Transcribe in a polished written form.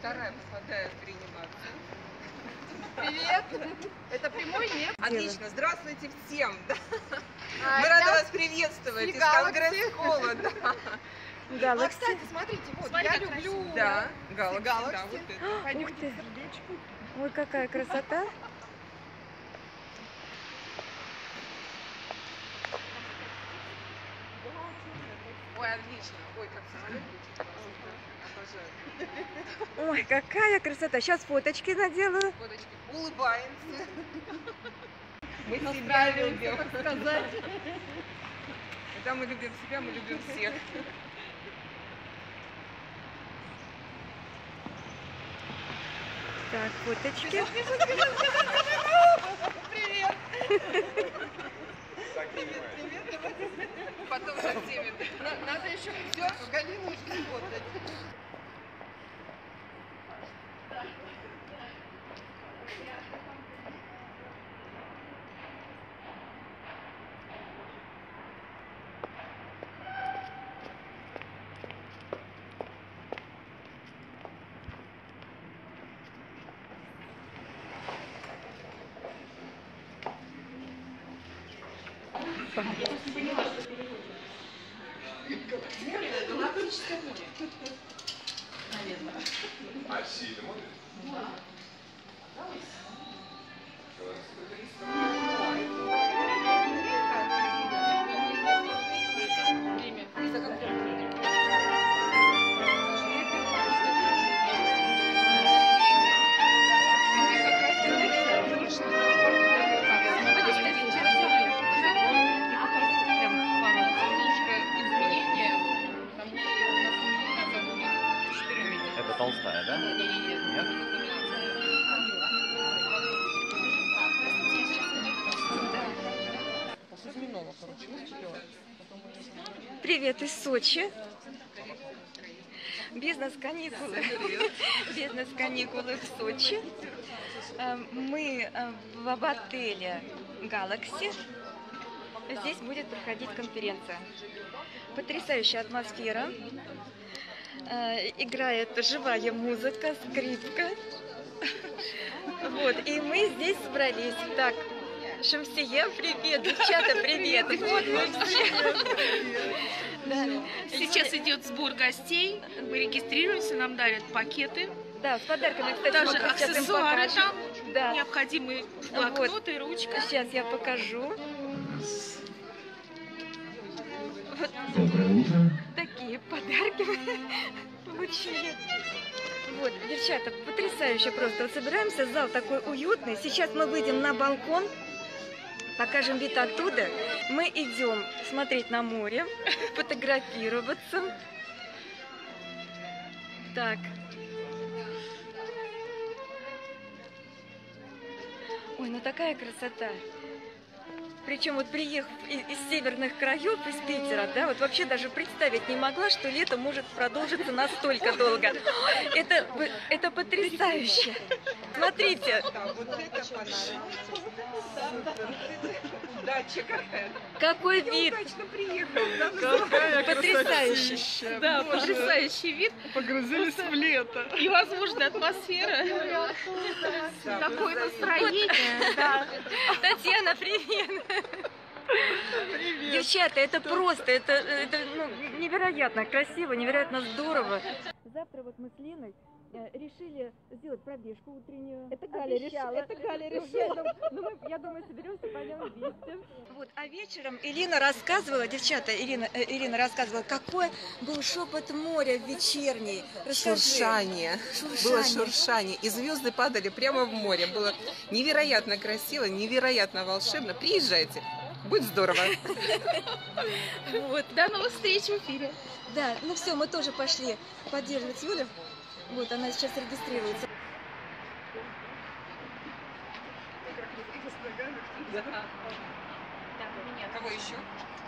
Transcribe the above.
вторая попадает в реанимацию. Привет! Это прямой, нет? Отлично, здравствуйте всем! Да. Мы рады вас приветствовать из Конгресс-холла. Да. А, кстати, смотрите, вот, я люблю... Да, Galaxy. Да, вот это. Ух ты! Ой, какая красота! Ой, отлично. Ой, как самолет летит. Обожаю. Ой, какая красота! Сейчас фоточки наделаю. Фоточки. Улыбаемся. Мы себя любим. Когда мы любим себя, мы любим всех. Так, фоточки. Привет! Потом со всеми. Надо еще все, Галинушку фотать. А сильно смотришь? Да. Это толстая, да? Нет? Привет из Сочи. Бизнес-каникулы. Бизнес-каникулы в Сочи. Мы в отеле Galaxy. Здесь будет проходить конференция. Потрясающая атмосфера. Играет живая музыка, скрипка. Вот, и мы здесь собрались. Так, Шамсия, привет, девчата, привет. Вот мы все. Да. Сейчас идет сбор гостей, мы регистрируемся, нам дарят пакеты. Да, с подарками, кстати, Даже мы сейчас им аксессуары покажем. там, Да. необходимые блокноты, ручка. Сейчас я покажу. Вот такие подарки мы получили. Вот, девчата, потрясающе просто. Вот собираемся, зал такой уютный. Сейчас мы выйдем на балкон, покажем вид оттуда. Мы идем смотреть на море, фотографироваться. Так. Ой, ну такая красота. Причем вот приехав из северных краев, из Питера, да, вот вообще даже представить не могла, что лето может продолжиться настолько долго. Это потрясающе. Смотрите. Удача какая-то. Какой вид. Удачно приехал. Потрясающе. Да, потрясающий вид. Погрузились в лето. И возможно атмосфера. Такое настроение. Да. Татьяна, привет. Привет. Девчата, это просто, это невероятно красиво, невероятно здорово. Завтра вот мы с Леной решили сделать пробежку утреннюю. Это Галя решила. Ну, я думаю, соберемся, пойдем вместе. Вот, а вечером Ирина рассказывала, девчата, Ирина рассказывала, какой был шепот моря вечерний. Расскажи. Шуршание. Было шуршание. И звезды падали прямо в море. Было невероятно красиво, невероятно волшебно. Приезжайте. Будет здорово. Вот. До новых встреч в эфире. Да, ну все, мы тоже пошли поддерживать Юлю. Вот, она сейчас регистрируется. Кого еще?